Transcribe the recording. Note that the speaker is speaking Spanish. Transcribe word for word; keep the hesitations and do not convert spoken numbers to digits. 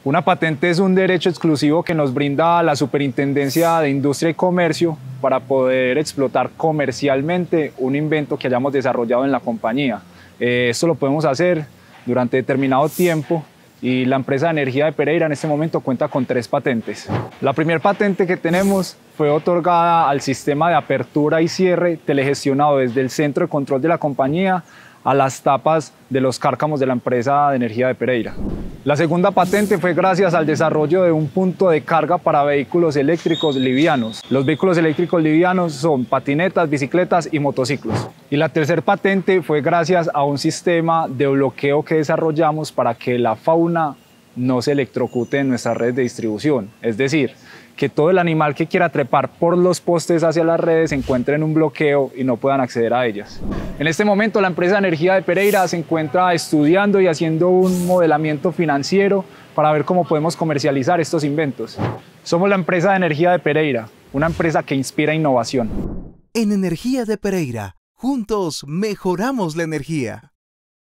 Una patente es un derecho exclusivo que nos brinda la Superintendencia de Industria y Comercio para poder explotar comercialmente un invento que hayamos desarrollado en la compañía. Eh, esto lo podemos hacer durante determinado tiempo y la empresa de energía de Pereira en este momento cuenta con tres patentes. La primera patente que tenemos fue otorgada al sistema de apertura y cierre telegestionado desde el centro de control de la compañía a las tapas de los cárcamos de la empresa de energía de Pereira. La segunda patente fue gracias al desarrollo de un punto de carga para vehículos eléctricos livianos. Los vehículos eléctricos livianos son patinetas, bicicletas y motociclos. Y la tercera patente fue gracias a un sistema de bloqueo que desarrollamos para que la fauna no se electrocute en nuestras redes de distribución. Es decir, que todo el animal que quiera trepar por los postes hacia las redes se encuentre en un bloqueo y no puedan acceder a ellas. En este momento la empresa de energía de Pereira se encuentra estudiando y haciendo un modelamiento financiero para ver cómo podemos comercializar estos inventos. Somos la empresa de energía de Pereira, una empresa que inspira innovación. En Energía de Pereira, juntos mejoramos la energía.